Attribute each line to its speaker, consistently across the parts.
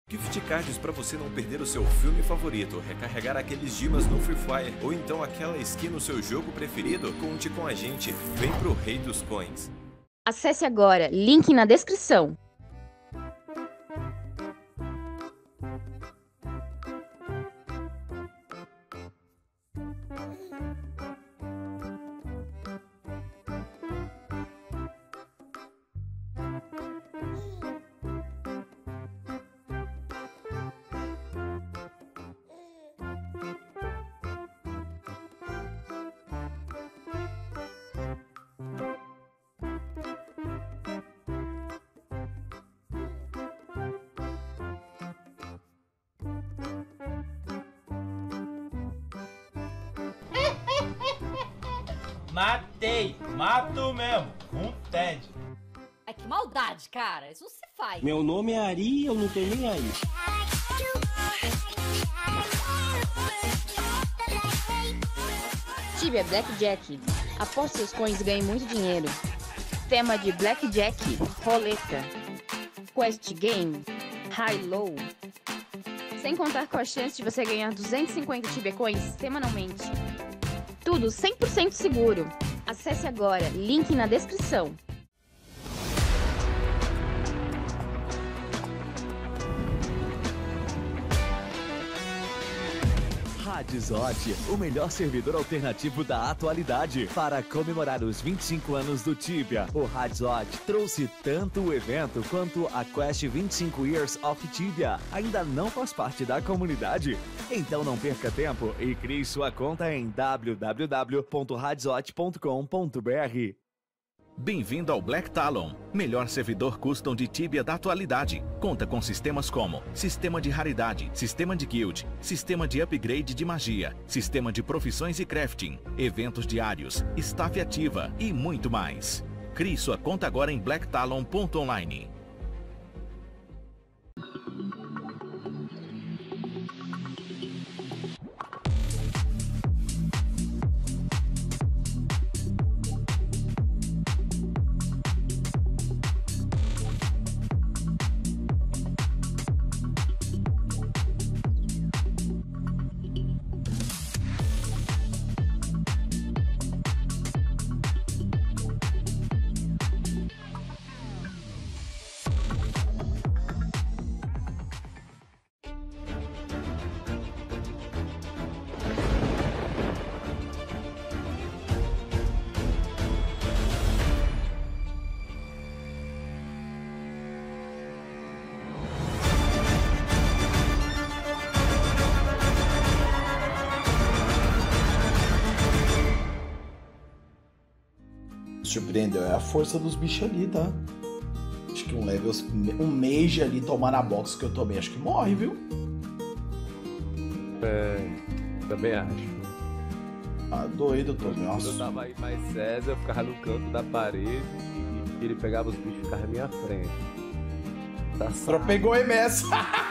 Speaker 1: Gift cards para você não perder o seu filme favorito, recarregar aqueles dimas no Free Fire ou então aquela skin no seu jogo preferido? Conte com a gente, vem pro Rei dos Coins.
Speaker 2: Acesse agora, link na descrição.
Speaker 3: Matei! Mato mesmo! Um TED!
Speaker 4: Ai, que maldade, cara! Isso não se faz!
Speaker 5: Meu nome é Ari e eu não tô nem aí.
Speaker 2: Tibia Blackjack. Aposte seus coins e ganhe muito dinheiro. Tema de Blackjack, roleta, Quest Game, High Low. Sem contar com a chance de você ganhar 250 Tibia Coins semanalmente. Tudo 100% seguro. Acesse agora, link na descrição.
Speaker 6: Hadzot, o melhor servidor alternativo da atualidade. Para comemorar os 25 anos do Tibia, o Hadzot trouxe tanto o evento quanto a Quest 25 Years of Tibia. Ainda não faz parte da comunidade? Então não perca tempo e crie sua conta em www.hadzot.com.br.
Speaker 7: Bem-vindo ao Black Talon, melhor servidor custom de Tibia da atualidade. Conta com sistemas como sistema de raridade, sistema de guild, sistema de upgrade de magia, sistema de profissões e crafting, eventos diários, staff ativa e muito mais. Crie sua conta agora em blacktalon.online.
Speaker 8: Surpreendeu, é a força dos bichos ali, tá? Acho que um mage ali tomar na box que eu tomei, acho que morre, viu?
Speaker 9: Também acho.
Speaker 8: Ah, doido, Tommy.
Speaker 9: Quando eu tava aí mais César, eu ficava no canto da parede e ele pegava os bichos e ficava na minha frente.
Speaker 8: Só pegou MS.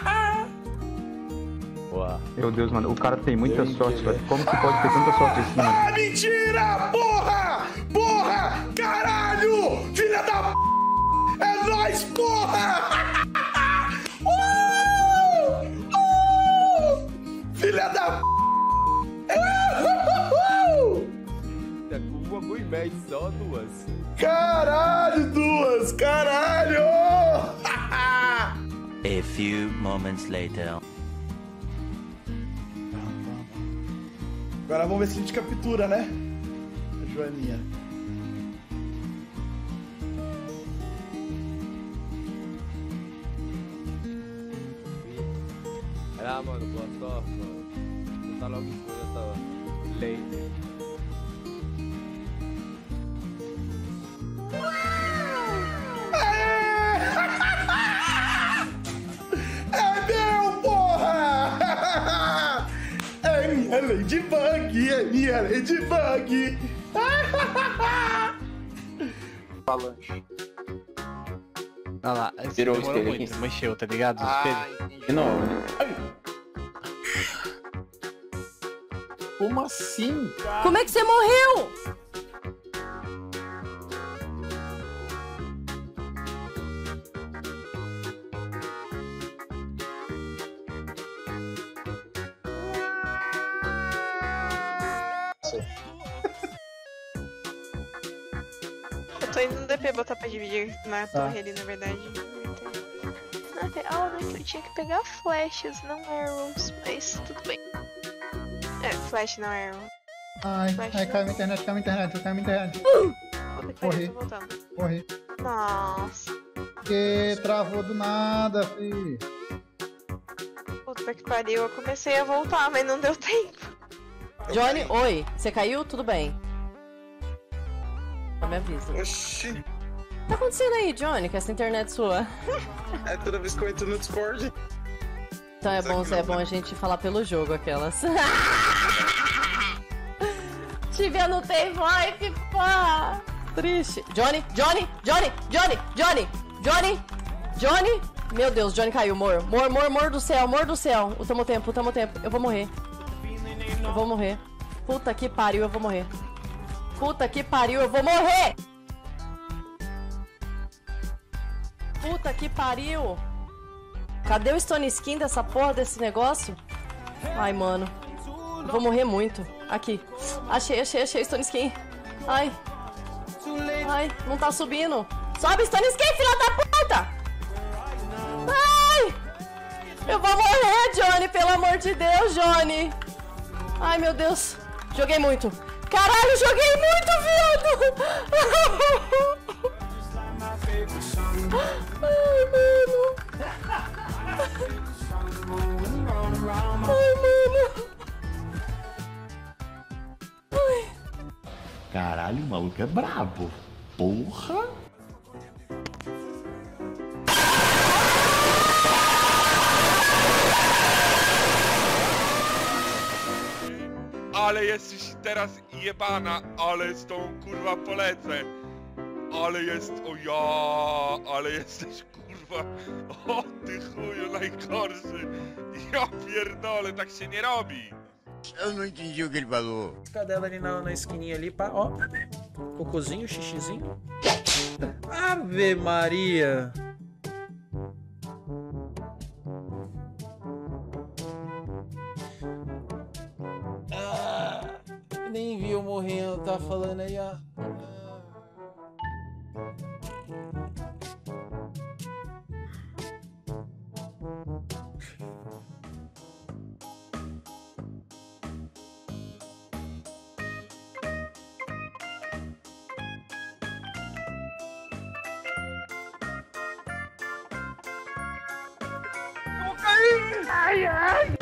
Speaker 9: Uau.
Speaker 10: Meu Deus, mano, o cara tem muita sorte, velho. Como que pode ter tanta sorte assim, mano?
Speaker 8: Ah, mentira! Porra! Porra! Caralho! Filha da p... É nóis, porra! Filha da p...
Speaker 9: Uma e meia só, duas.
Speaker 8: Caralho, duas! Caralho!
Speaker 11: A few moments later.
Speaker 8: Agora vamos ver se a gente captura, né? A Joaninha.
Speaker 9: Ah, mano, boa sorte, mano. Vou tá logo em essa lei.
Speaker 8: É Ladybug, é minha Ladybug.
Speaker 12: Falange.
Speaker 13: Olha lá,
Speaker 12: Virou o
Speaker 13: demorou
Speaker 12: espelho
Speaker 13: muito,
Speaker 12: aqui.
Speaker 13: mexeu, tá ligado? O espelho.
Speaker 12: De novo. Como assim?
Speaker 4: Como é que você morreu?
Speaker 14: Eu tô indo no DP botar pra dividir na torre ali, na verdade. Na real, eu tinha que pegar flechas, não arrows, mas tudo bem. É, flash não arrow.
Speaker 15: Ai, caiu minha internet, Morri. Morri.
Speaker 14: Nossa.
Speaker 15: Que travou do nada, fi.
Speaker 14: Puta que pariu, eu comecei a voltar, mas não deu tempo.
Speaker 16: Johnny, oi. Você caiu? Tudo bem. Não me avisa.
Speaker 17: Oxi.
Speaker 16: O que tá acontecendo aí, Johnny, com essa internet sua?
Speaker 17: É toda vez que eu entro no Discord.
Speaker 16: Então é bom a gente falar pelo jogo, aquelas. Tibia não tem VoIP, pá! Triste. Johnny! Meu Deus, Johnny caiu, mor do céu. Tamo tempo. Eu vou morrer. Puta que pariu, eu vou morrer. Puta que pariu. Cadê o Stone Skin dessa porra desse negócio? Ai, mano. Eu vou morrer muito. Aqui. Achei Stone Skin. Ai, não tá subindo. Sobe, Stone Skin, filha da puta! Ai! Eu vou morrer, Johnny, pelo amor de Deus, Johnny. Ai, meu Deus. Joguei muito. Caralho, joguei muito, viado! Ai, mano.
Speaker 18: Caralho, o maluco é brabo. Porra!
Speaker 19: Ale jesteś teraz jebana, ale z tą kurwa polecę. Ale jesteś kurwa. O ty chuju najgorszy. Ja pierdolę, tak się nie robi.
Speaker 20: Eu não entendi o que ele falou.
Speaker 21: Cadela ali na esquininha ali, pá, ó. Cocôzinho, xixizinho. Ave Maria. Nem viu morrendo, tá falando aí, ó.
Speaker 20: Ai, ai!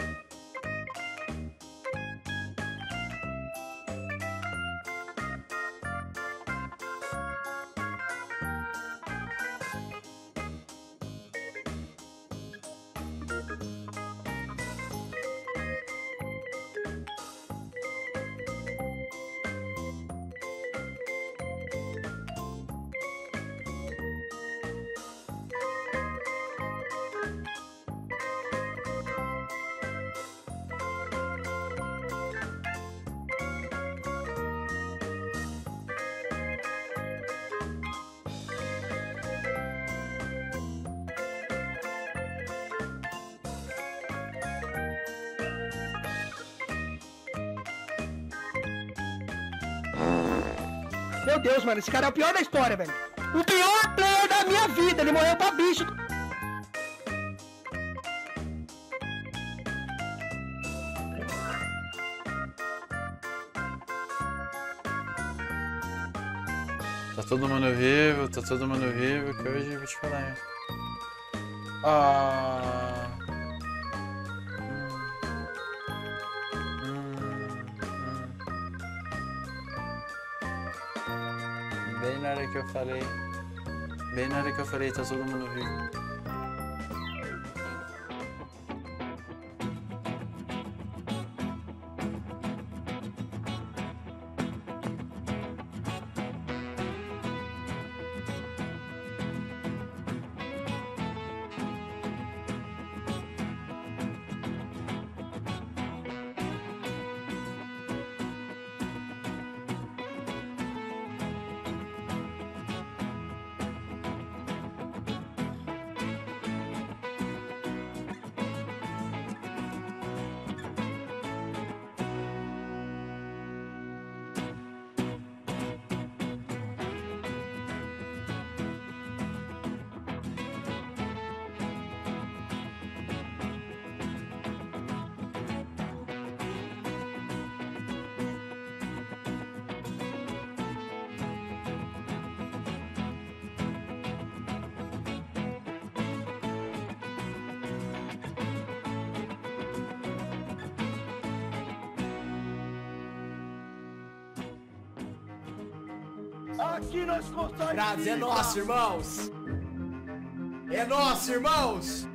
Speaker 22: Meu Deus, mano, esse cara é o pior da história, velho. O pior player da minha vida, ele morreu pra bicho.
Speaker 23: Tá todo mundo vivo, que hoje eu vou te falar, hein? Bem na hora que eu falei, tá todo mundo vivo.
Speaker 22: Aqui nós construímos.
Speaker 1: Grados, é nosso, irmãos. É nosso, irmãos.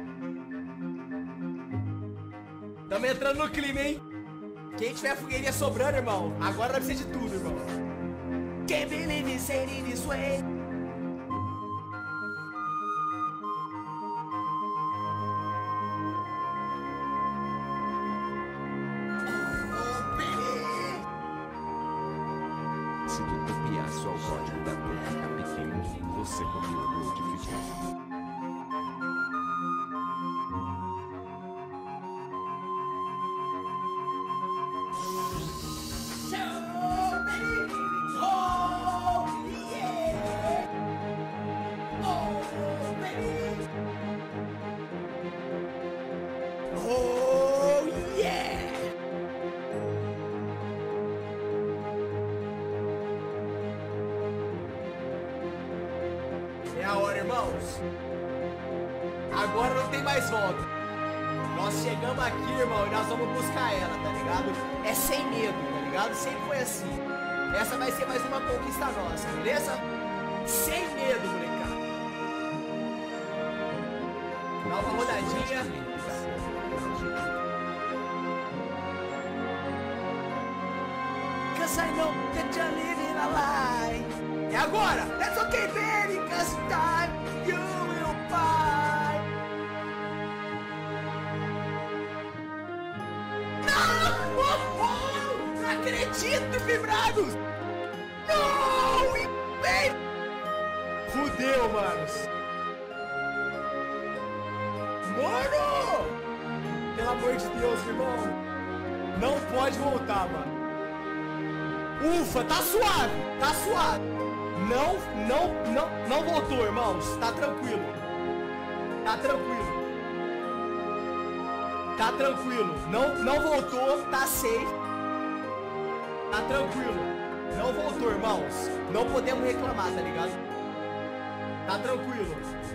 Speaker 1: Tamo entrando no clima, hein? Quem tiver fogueirinha sobrando, irmão, agora vai precisar de tudo, irmão. Can't believe it's ending this way.
Speaker 6: Se tu copiar só o código da tua ficar pequeno, você copiou o Multiplicar.
Speaker 1: Oh, yeah! É a hora, irmãos. Agora não tem mais volta. Nós chegamos aqui, irmão, e nós vamos buscar ela, tá ligado? É sem medo, tá ligado? Sempre foi assim. Essa vai ser mais uma conquista nossa, beleza? Sem medo, molecada. Dá uma rodadinha. Cause I know that you're living a lie. É agora! That's okay, baby, cause in time you will find. Não! Não acredito, vibrados! Não! Bem... Fudeu, manos! Mano! Pelo amor de Deus, irmão! Não pode voltar, mano! Ufa, tá suave, tá suave. Não voltou, irmãos. Tá tranquilo. Tá tranquilo. Tá tranquilo. Não voltou, tá safe. Tá tranquilo. Não voltou, irmãos. Não podemos reclamar, tá ligado? Tá tranquilo.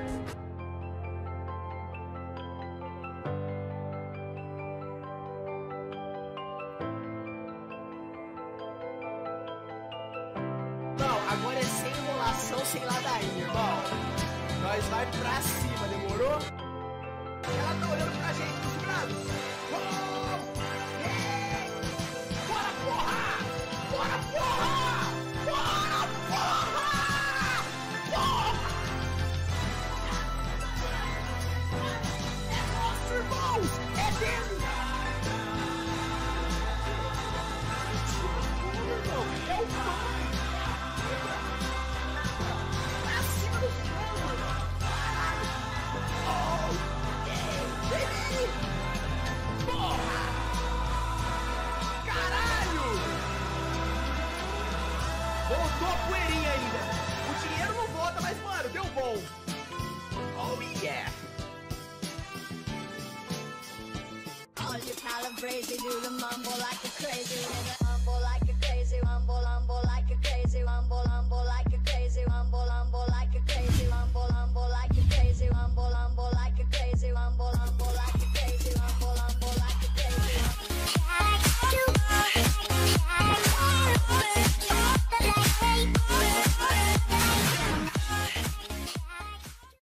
Speaker 1: Agora é sem enrolação, sem ladainha, irmão. Nós vai pra cima, demorou? Ela tá olhando pra gente, dos braços. Oh, yeah. Bora, porra! Bora, porra! Bora, porra! Porra! É nosso, irmãos! É dele! É o pai! Caralho! Voltou a poeirinha ainda. O dinheiro não volta, mas, mano, deu bom. Oh, yeah! All you calibrated, do the mumble like a crazy, mumble like